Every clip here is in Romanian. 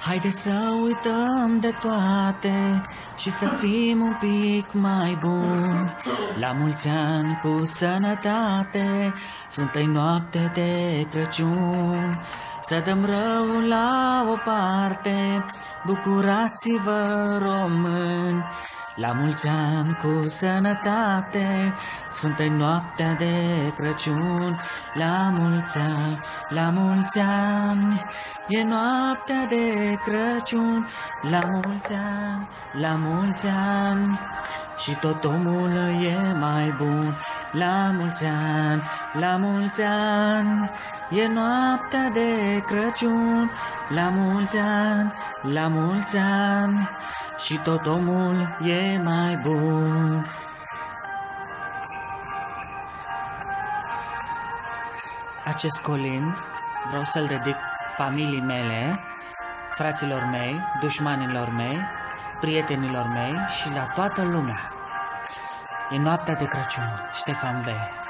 Haide să uităm de toate și să fim un pic mai buni. La mulți ani cu sănătate, Sfântă-i noapte de Crăciun. Să dăm răul la o parte, bucurați-vă români. La mulți ani cu sănătate, Sfântă-i noaptea de Crăciun. La mulți ani, la mulți ani, e noaptea de Crăciun. La mulți ani, la mulți ani, și tot omul e mai bun. La mulți ani, la mulți ani, e noaptea de Crăciun. La mulți ani, la mulți ani, și tot omul e mai bun. Acest colind vreau să-l dedic familiei mele, fraților mei, dușmanilor mei, prietenilor mei și la toată lumea. E noaptea de Crăciun, Ștefan B.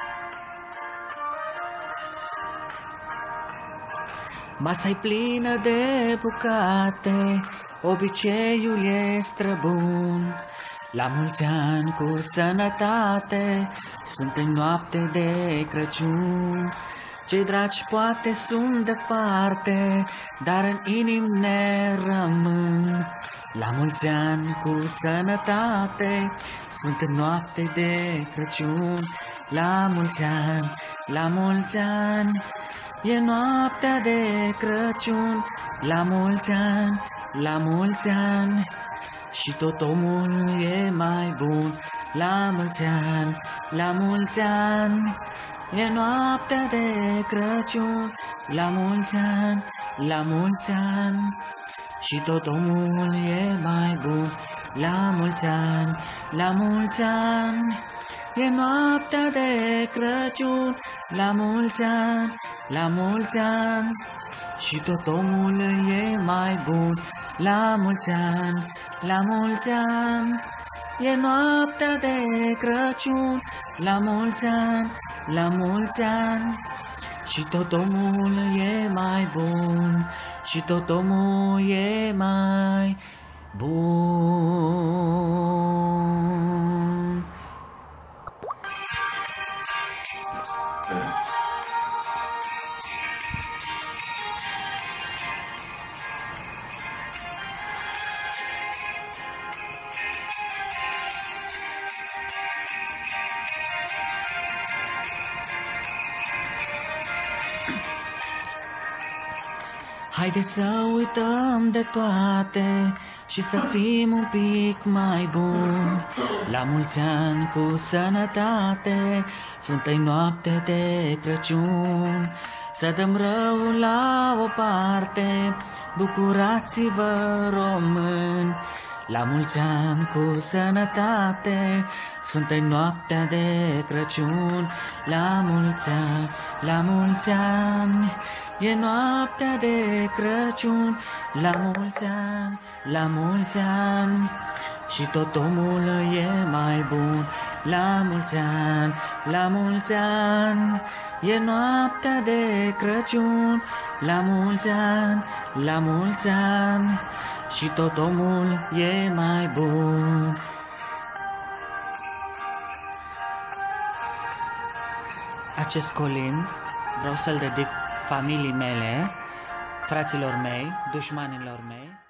Masa-i plină de bucate, obiceiul e străbun. La mulți ani cu sănătate, Sfântă-i noapte de Crăciun. Cei dragi poate sunt departe, dar în inim ne rămân. La mulți ani cu sănătate, Sfântă-i noapte de Crăciun. La mulți ani, la mulți ani, e noaptea de Crăciun. La mulți ani, la mulți ani, și tot omul e mai bun. La mulți ani, la mulți ani, e noaptea de Crăciun. La mulți ani, la mulți ani, și tot omul e mai bun. La mulți ani, la mulți ani, e noaptea de Crăciun. La mulți ani, la mulți ani, și tot omul e mai bun. La mulți ani, la mulți ani, e noaptea de Crăciun. La mulți ani, la mulți ani, și tot omul e mai bun. Și tot omul e mai bun. Haide să uităm de toate și să fim un pic mai buni. La mulți ani cu sănătate, Sfântă-i noapte de Crăciun. Să dăm răul la o parte, bucurați-vă români. La mulți ani cu sănătate, Sfântă-i noaptea de Crăciun. La mulți ani, la mulți ani, e noaptea de Crăciun. La mulți ani, la mulți ani, și tot omul e mai bun. La mulți ani, la mulți ani, e noaptea de Crăciun. La mulți ani, la mulți ani, și tot omul e mai bun. Acest colind vreau să-l dedic familiei mele, fraților mei, dușmanilor mei.